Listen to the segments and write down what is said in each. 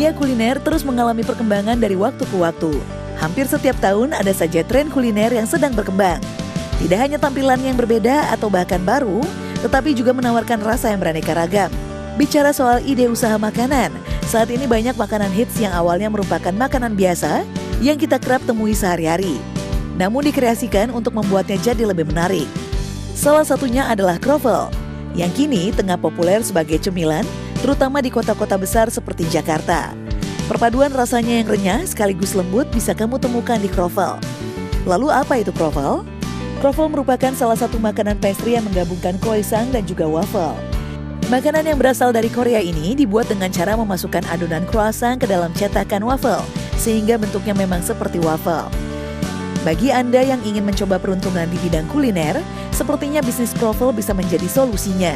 Dunia kuliner terus mengalami perkembangan dari waktu ke waktu. Hampir setiap tahun ada saja tren kuliner yang sedang berkembang. Tidak hanya tampilan yang berbeda atau bahkan baru, tetapi juga menawarkan rasa yang beraneka ragam. Bicara soal ide usaha makanan, saat ini banyak makanan hits yang awalnya merupakan makanan biasa yang kita kerap temui sehari-hari, namun dikreasikan untuk membuatnya jadi lebih menarik. Salah satunya adalah kroffel, yang kini tengah populer sebagai cemilan, terutama di kota-kota besar seperti Jakarta. Perpaduan rasanya yang renyah sekaligus lembut bisa kamu temukan di kroffel. Lalu apa itu kroffel? Kroffel merupakan salah satu makanan pastry yang menggabungkan croissant dan juga waffle. Makanan yang berasal dari Korea ini dibuat dengan cara memasukkan adonan croissant ke dalam cetakan waffle, sehingga bentuknya memang seperti waffle. Bagi Anda yang ingin mencoba peruntungan di bidang kuliner, sepertinya bisnis kroffel bisa menjadi solusinya.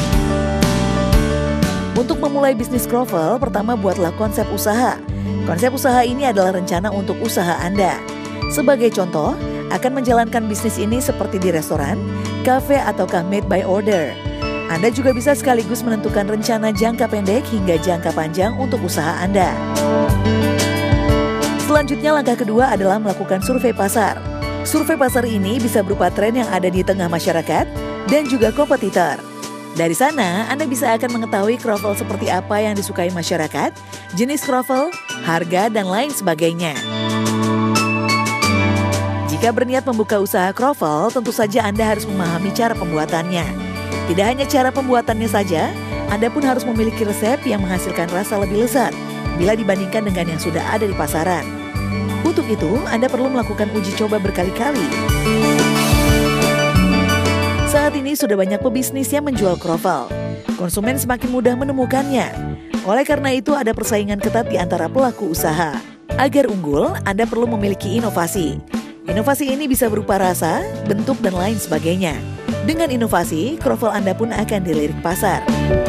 Untuk memulai bisnis kroffel, pertama buatlah konsep usaha. Konsep usaha ini adalah rencana untuk usaha Anda. Sebagai contoh, akan menjalankan bisnis ini seperti di restoran, kafe, ataukah made by order. Anda juga bisa sekaligus menentukan rencana jangka pendek hingga jangka panjang untuk usaha Anda. Selanjutnya langkah kedua adalah melakukan survei pasar. Survei pasar ini bisa berupa tren yang ada di tengah masyarakat dan juga kompetitor. Dari sana, Anda bisa akan mengetahui kroffel seperti apa yang disukai masyarakat, jenis kroffel, harga, dan lain sebagainya. Jika berniat membuka usaha kroffel, tentu saja Anda harus memahami cara pembuatannya. Tidak hanya cara pembuatannya saja, Anda pun harus memiliki resep yang menghasilkan rasa lebih lezat bila dibandingkan dengan yang sudah ada di pasaran. Untuk itu, Anda perlu melakukan uji coba berkali-kali. Saat ini sudah banyak pebisnis yang menjual kroffel. Konsumen semakin mudah menemukannya. Oleh karena itu, ada persaingan ketat di antara pelaku usaha. Agar unggul, Anda perlu memiliki inovasi. Inovasi ini bisa berupa rasa, bentuk, dan lain sebagainya. Dengan inovasi, kroffel Anda pun akan dilirik pasar.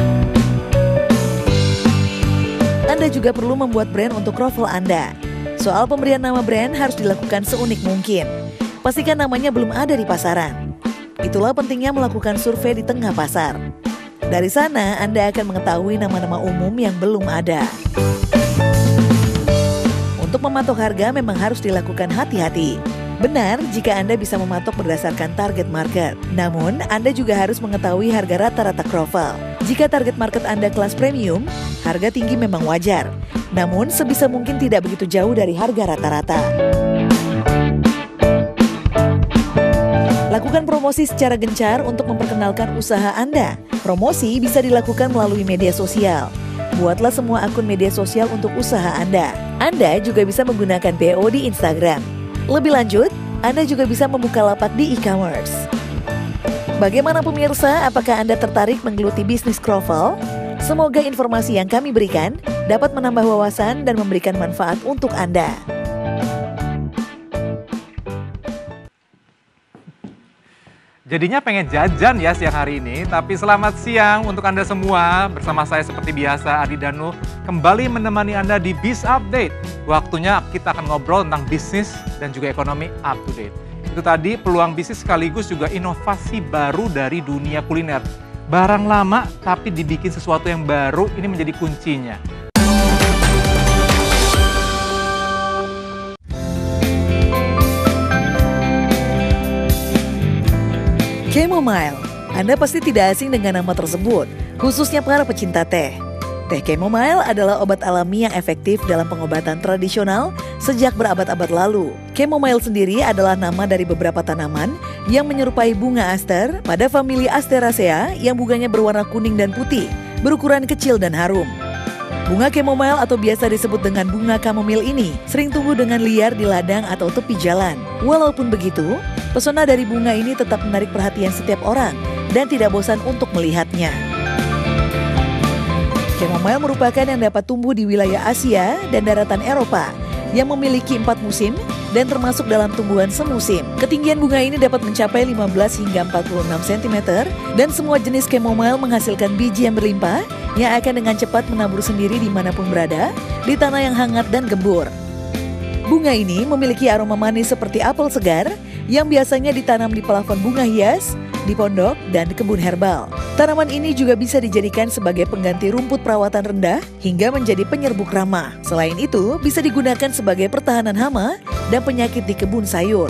Anda juga perlu membuat brand untuk kroffel Anda. Soal pemberian nama brand harus dilakukan seunik mungkin. Pastikan namanya belum ada di pasaran. Itulah pentingnya melakukan survei di tengah pasar. Dari sana, Anda akan mengetahui nama-nama umum yang belum ada. Untuk mematok harga memang harus dilakukan hati-hati. Benar jika Anda bisa mematok berdasarkan target market. Namun, Anda juga harus mengetahui harga rata-rata kroffel. Jika target market Anda kelas premium, harga tinggi memang wajar. Namun, sebisa mungkin tidak begitu jauh dari harga rata-rata. Lakukan promosi secara gencar untuk memperkenalkan usaha Anda. Promosi bisa dilakukan melalui media sosial. Buatlah semua akun media sosial untuk usaha Anda. Anda juga bisa menggunakan PO di Instagram. Lebih lanjut, Anda juga bisa membuka lapak di e-commerce. Bagaimana pemirsa, apakah Anda tertarik menggeluti bisnis kroffel? Semoga informasi yang kami berikan dapat menambah wawasan dan memberikan manfaat untuk Anda. Jadinya pengen jajan ya siang hari ini, tapi selamat siang untuk Anda semua. Bersama saya seperti biasa, Adi Danu, kembali menemani Anda di Biz Update. Waktunya kita akan ngobrol tentang bisnis dan juga ekonomi up to date. Itu tadi peluang bisnis sekaligus juga inovasi baru dari dunia kuliner. Barang lama tapi dibikin sesuatu yang baru, ini menjadi kuncinya. Chamomile. Anda pasti tidak asing dengan nama tersebut, khususnya para pecinta teh. Teh chamomile adalah obat alami yang efektif dalam pengobatan tradisional sejak berabad-abad lalu. Chamomile sendiri adalah nama dari beberapa tanaman yang menyerupai bunga aster pada famili Asteraceae yang bunganya berwarna kuning dan putih, berukuran kecil dan harum. Bunga chamomile atau biasa disebut dengan bunga kamomil ini sering tumbuh dengan liar di ladang atau tepi jalan. Walaupun begitu, pesona dari bunga ini tetap menarik perhatian setiap orang dan tidak bosan untuk melihatnya. Chamomile merupakan yang dapat tumbuh di wilayah Asia dan daratan Eropa yang memiliki 4 musim dan termasuk dalam tumbuhan semusim. Ketinggian bunga ini dapat mencapai 15 hingga 46 cm dan semua jenis chamomile menghasilkan biji yang berlimpah yang akan dengan cepat menabur sendiri dimanapun berada di tanah yang hangat dan gembur. Bunga ini memiliki aroma manis seperti apel segar yang biasanya ditanam di plafon bunga hias di pondok, dan kebun herbal. Tanaman ini juga bisa dijadikan sebagai pengganti rumput perawatan rendah hingga menjadi penyerbuk ramah. Selain itu, bisa digunakan sebagai pertahanan hama dan penyakit di kebun sayur.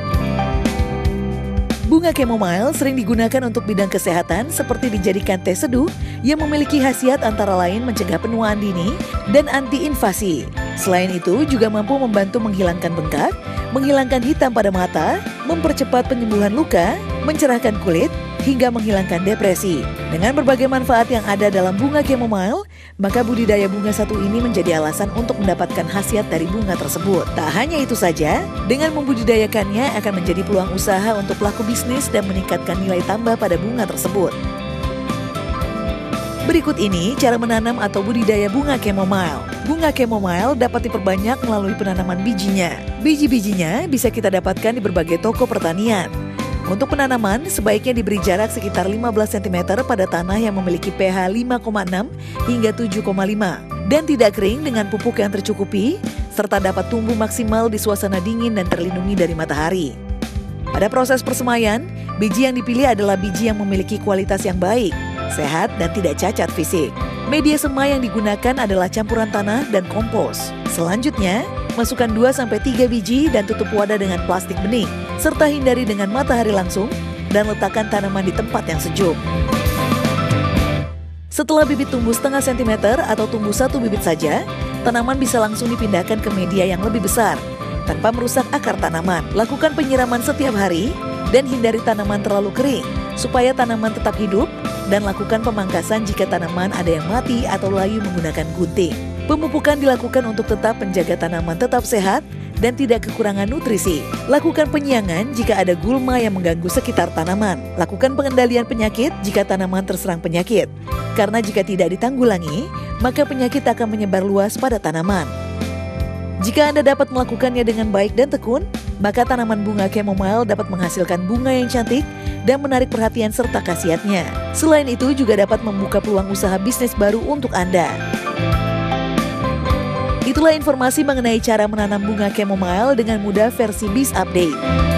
Bunga chamomile sering digunakan untuk bidang kesehatan seperti dijadikan teh seduh yang memiliki khasiat antara lain mencegah penuaan dini dan anti-invasi. Selain itu juga mampu membantu menghilangkan bengkak, menghilangkan hitam pada mata, mempercepat penyembuhan luka, mencerahkan kulit, hingga menghilangkan depresi. Dengan berbagai manfaat yang ada dalam bunga chamomile, maka budidaya bunga satu ini menjadi alasan untuk mendapatkan khasiat dari bunga tersebut. Tak hanya itu saja, dengan membudidayakannya akan menjadi peluang usaha untuk pelaku bisnis dan meningkatkan nilai tambah pada bunga tersebut. Berikut ini cara menanam atau budidaya bunga chamomile. Bunga chamomile dapat diperbanyak melalui penanaman bijinya. Biji-bijinya bisa kita dapatkan di berbagai toko pertanian. Untuk penanaman, sebaiknya diberi jarak sekitar 15 cm pada tanah yang memiliki pH 5,6 hingga 7,5 dan tidak kering dengan pupuk yang tercukupi, serta dapat tumbuh maksimal di suasana dingin dan terlindungi dari matahari. Pada proses persemaian, biji yang dipilih adalah biji yang memiliki kualitas yang baik, sehat, dan tidak cacat fisik. Media semai yang digunakan adalah campuran tanah dan kompos. Selanjutnya, masukkan 2-3 biji dan tutup wadah dengan plastik bening, serta hindari dengan matahari langsung dan letakkan tanaman di tempat yang sejuk. Setelah bibit tumbuh setengah sentimeter atau tumbuh 1 bibit saja, tanaman bisa langsung dipindahkan ke media yang lebih besar tanpa merusak akar tanaman. Lakukan penyiraman setiap hari dan hindari tanaman terlalu kering supaya tanaman tetap hidup, dan lakukan pemangkasan jika tanaman ada yang mati atau layu menggunakan gunting. Pemupukan dilakukan untuk tetap menjaga tanaman tetap sehat dan tidak kekurangan nutrisi. Lakukan penyiangan jika ada gulma yang mengganggu sekitar tanaman. Lakukan pengendalian penyakit jika tanaman terserang penyakit. Karena jika tidak ditanggulangi, maka penyakit akan menyebar luas pada tanaman. Jika Anda dapat melakukannya dengan baik dan tekun, maka tanaman bunga chamomile dapat menghasilkan bunga yang cantik dan menarik perhatian serta khasiatnya. Selain itu juga dapat membuka peluang usaha bisnis baru untuk Anda. Itulah informasi mengenai cara menanam bunga chamomile dengan mudah versi Biz Update.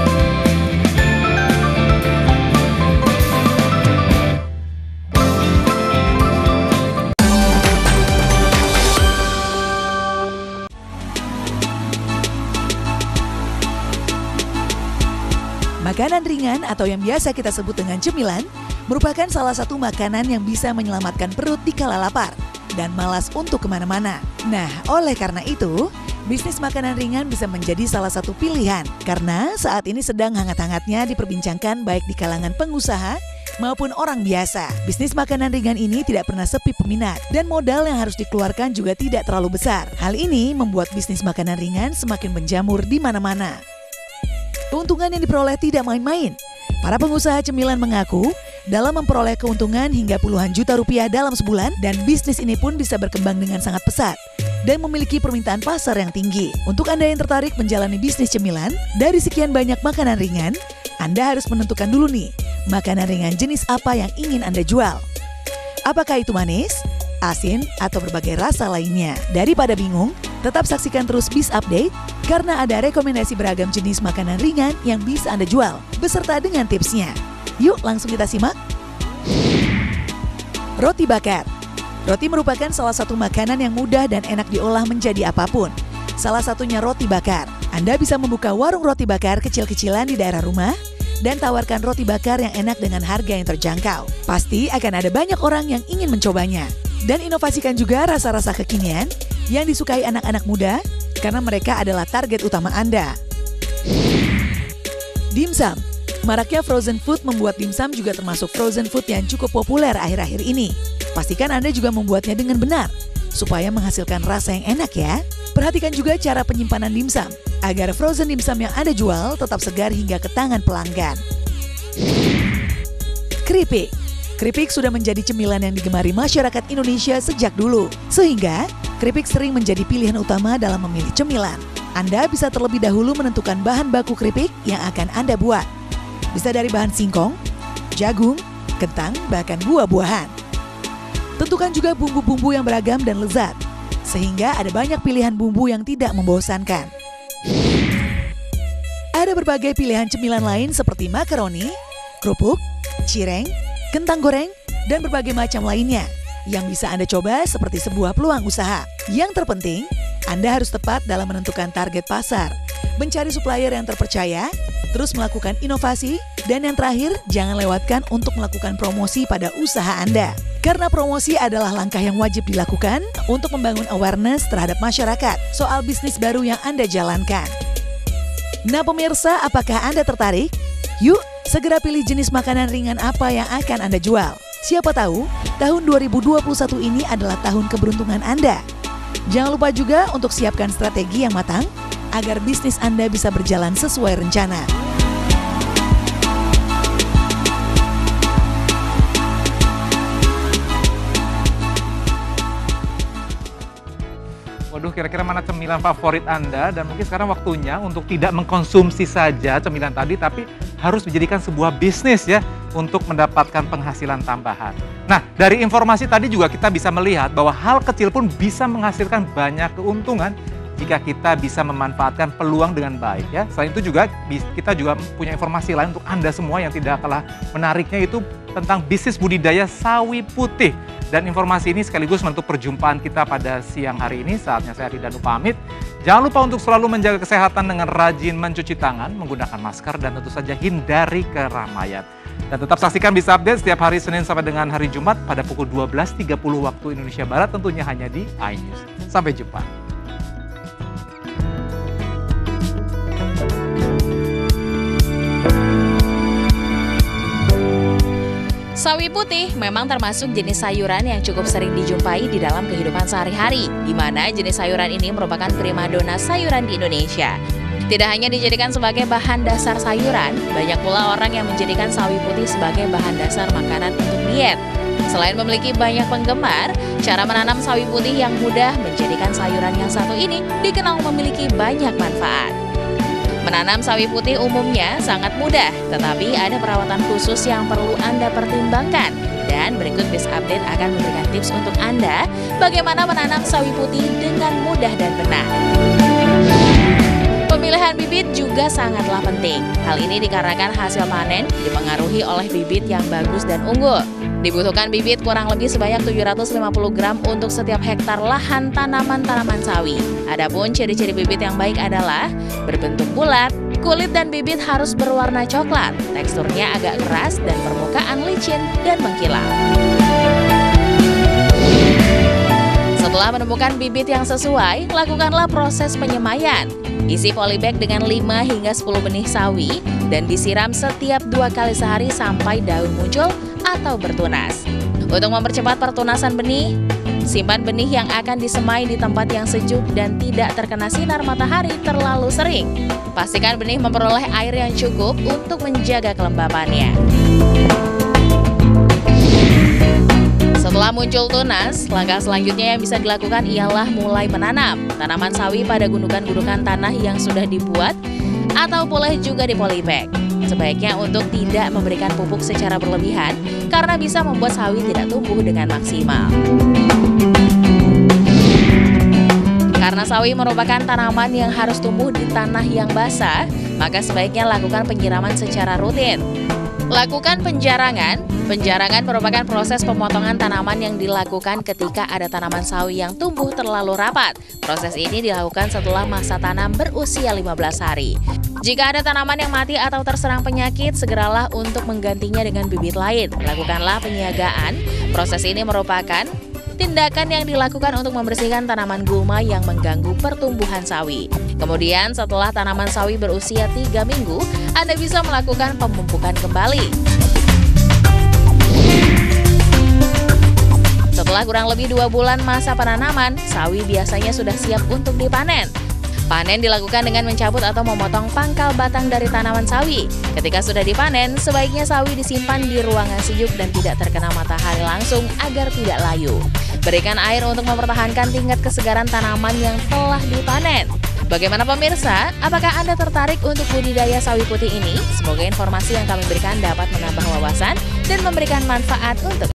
Makanan ringan atau yang biasa kita sebut dengan cemilan merupakan salah satu makanan yang bisa menyelamatkan perut di kala lapar dan malas untuk kemana-mana. Nah, oleh karena itu, bisnis makanan ringan bisa menjadi salah satu pilihan karena saat ini sedang hangat-hangatnya diperbincangkan baik di kalangan pengusaha maupun orang biasa. Bisnis makanan ringan ini tidak pernah sepi peminat dan modal yang harus dikeluarkan juga tidak terlalu besar. Hal ini membuat bisnis makanan ringan semakin menjamur di mana-mana. Keuntungan yang diperoleh tidak main-main. Para pengusaha cemilan mengaku dalam memperoleh keuntungan hingga puluhan juta rupiah dalam sebulan, dan bisnis ini pun bisa berkembang dengan sangat pesat dan memiliki permintaan pasar yang tinggi. Untuk Anda yang tertarik menjalani bisnis cemilan, dari sekian banyak makanan ringan, Anda harus menentukan dulu nih, makanan ringan jenis apa yang ingin Anda jual. Apakah itu manis, asin, atau berbagai rasa lainnya? Daripada bingung, tetap saksikan terus Biz Update karena ada rekomendasi beragam jenis makanan ringan yang bisa Anda jual, beserta dengan tipsnya. Yuk langsung kita simak. Roti bakar. Roti merupakan salah satu makanan yang mudah dan enak diolah menjadi apapun. Salah satunya roti bakar. Anda bisa membuka warung roti bakar kecil-kecilan di daerah rumah dan tawarkan roti bakar yang enak dengan harga yang terjangkau. Pasti akan ada banyak orang yang ingin mencobanya. Dan inovasikan juga rasa-rasa kekinian yang disukai anak-anak muda karena mereka adalah target utama Anda. Dimsum. Maraknya frozen food membuat dimsum juga termasuk frozen food yang cukup populer akhir-akhir ini. Pastikan Anda juga membuatnya dengan benar, supaya menghasilkan rasa yang enak ya. Perhatikan juga cara penyimpanan dimsum, agar frozen dimsum yang Anda jual tetap segar hingga ke tangan pelanggan. Keripik. Keripik sudah menjadi cemilan yang digemari masyarakat Indonesia sejak dulu, sehingga keripik sering menjadi pilihan utama dalam memilih cemilan. Anda bisa terlebih dahulu menentukan bahan baku keripik yang akan Anda buat. Bisa dari bahan singkong, jagung, kentang, bahkan buah-buahan. Tentukan juga bumbu-bumbu yang beragam dan lezat, sehingga ada banyak pilihan bumbu yang tidak membosankan. Ada berbagai pilihan cemilan lain seperti makaroni, kerupuk, cireng, kentang goreng, dan berbagai macam lainnya yang bisa Anda coba seperti sebuah peluang usaha. Yang terpenting, Anda harus tepat dalam menentukan target pasar, mencari supplier yang terpercaya, terus melakukan inovasi, dan yang terakhir, jangan lewatkan untuk melakukan promosi pada usaha Anda. Karena promosi adalah langkah yang wajib dilakukan untuk membangun awareness terhadap masyarakat soal bisnis baru yang Anda jalankan. Nah pemirsa, apakah Anda tertarik? Yuk, segera pilih jenis makanan ringan apa yang akan Anda jual. Siapa tahu, tahun 2021 ini adalah tahun keberuntungan Anda. Jangan lupa juga untuk siapkan strategi yang matang agar bisnis Anda bisa berjalan sesuai rencana. Waduh, kira-kira mana cemilan favorit Anda? Dan mungkin sekarang waktunya untuk tidak mengkonsumsi saja cemilan tadi, tapi harus menjadikan sebuah bisnis ya, untuk mendapatkan penghasilan tambahan. Nah, dari informasi tadi juga kita bisa melihat bahwa hal kecil pun bisa menghasilkan banyak keuntungan jika kita bisa memanfaatkan peluang dengan baik ya. Selain itu juga kita juga punya informasi lain untuk Anda semua yang tidak kalah menariknya, itu tentang bisnis budidaya sawi putih. Dan informasi ini sekaligus menutup perjumpaan kita pada siang hari ini. Saatnya saya Ardi Danu pamit. Jangan lupa untuk selalu menjaga kesehatan dengan rajin mencuci tangan, menggunakan masker, dan tentu saja hindari keramaian. Dan tetap saksikan Bisa Update setiap hari Senin sampai dengan hari Jumat pada pukul 12.30 waktu Indonesia Barat, tentunya hanya di iNews. Sampai jumpa. Sawi putih memang termasuk jenis sayuran yang cukup sering dijumpai di dalam kehidupan sehari-hari, di mana jenis sayuran ini merupakan primadona sayuran di Indonesia. Tidak hanya dijadikan sebagai bahan dasar sayuran, banyak pula orang yang menjadikan sawi putih sebagai bahan dasar makanan untuk diet. Selain memiliki banyak penggemar, cara menanam sawi putih yang mudah menjadikan sayuran yang satu ini dikenal memiliki banyak manfaat. Menanam sawi putih umumnya sangat mudah, tetapi ada perawatan khusus yang perlu Anda pertimbangkan. Dan berikut Bisa Update akan memberikan tips untuk Anda bagaimana menanam sawi putih dengan mudah dan benar. Pemilihan bibit juga sangatlah penting. Hal ini dikarenakan hasil panen dipengaruhi oleh bibit yang bagus dan unggul. Dibutuhkan bibit kurang lebih sebanyak 750 gram untuk setiap hektar lahan tanaman sawi. Adapun ciri-ciri bibit yang baik adalah berbentuk bulat, kulit dan bibit harus berwarna coklat, teksturnya agak keras dan permukaan licin dan mengkilap. Setelah menemukan bibit yang sesuai, lakukanlah proses penyemaian. Isi polybag dengan 5 hingga 10 benih sawi dan disiram setiap 2 kali sehari sampai daun muncul atau bertunas. Untuk mempercepat pertunasan benih, simpan benih yang akan disemai di tempat yang sejuk dan tidak terkena sinar matahari terlalu sering. Pastikan benih memperoleh air yang cukup untuk menjaga kelembapannya. Setelah muncul tunas, langkah selanjutnya yang bisa dilakukan ialah mulai menanam tanaman sawi pada gundukan-gundukan tanah yang sudah dibuat atau boleh juga di polybag. Sebaiknya untuk tidak memberikan pupuk secara berlebihan karena bisa membuat sawi tidak tumbuh dengan maksimal. Karena sawi merupakan tanaman yang harus tumbuh di tanah yang basah, maka sebaiknya lakukan penyiraman secara rutin. Lakukan penjarangan. Penjarangan merupakan proses pemotongan tanaman yang dilakukan ketika ada tanaman sawi yang tumbuh terlalu rapat. Proses ini dilakukan setelah masa tanam berusia 15 hari. Jika ada tanaman yang mati atau terserang penyakit, segeralah untuk menggantinya dengan bibit lain. Lakukanlah penyiagaan. Proses ini merupakan tindakan yang dilakukan untuk membersihkan tanaman gulma yang mengganggu pertumbuhan sawi. Kemudian setelah tanaman sawi berusia 3 minggu, Anda bisa melakukan pemupukan kembali. Setelah kurang lebih 2 bulan masa penanaman, sawi biasanya sudah siap untuk dipanen. Panen dilakukan dengan mencabut atau memotong pangkal batang dari tanaman sawi. Ketika sudah dipanen, sebaiknya sawi disimpan di ruangan sejuk dan tidak terkena matahari langsung agar tidak layu. Berikan air untuk mempertahankan tingkat kesegaran tanaman yang telah dipanen. Bagaimana pemirsa? Apakah Anda tertarik untuk budidaya sawi putih ini? Semoga informasi yang kami berikan dapat menambah wawasan dan memberikan manfaat untuk